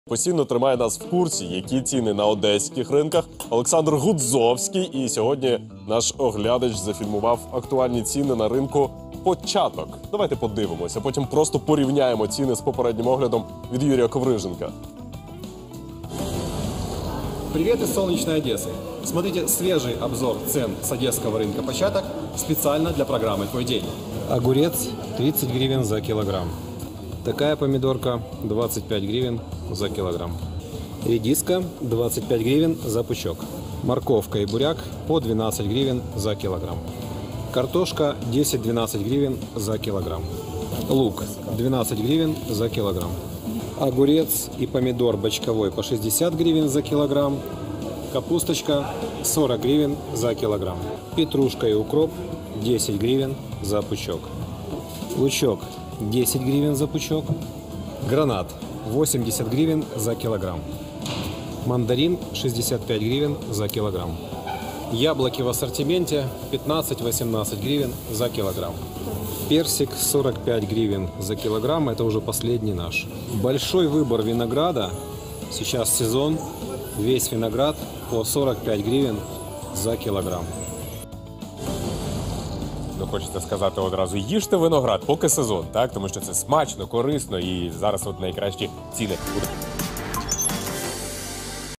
Постійно тримає нас в курсі, які ціни на одеських ринках. Олександр Гудзовський. І сьогодні наш оглядач зафільмував актуальні ціни на ринку «Початок». Давайте подивимося, потім просто порівняємо ціни з попереднім оглядом від Юрія Ковриженка. Привет из солнечной Одессы. Смотрите свежий обзор цен с одесского рынка «Початок» специально для программы «Твой день». Огурец 30 гривен за килограмм. Такая помидорка 25 гривен за килограмм. Редиска 25 гривен за пучок. Морковка и буряк по 12 гривен за килограмм. Картошка 10-12 гривен за килограмм. Лук 12 гривен за килограмм. Огурец и помидор бочковой по 60 гривен за килограмм. Капусточка 40 гривен за килограмм. Петрушка и укроп 10 гривен за пучок. Лучок 10 гривен за пучок. Гранат 80 гривен за килограмм. Мандарин 65 гривен за килограмм. Яблоки в ассортименте 15-18 гривен за килограмм. Персик 45 гривен за килограмм, это уже последний наш. Большой выбор винограда, сейчас сезон, весь виноград по 45 гривен за килограмм. Хочеться сказати одразу, їжте виноград, поки сезон, так? Тому що це смачно, корисно і зараз от найкращі ціни.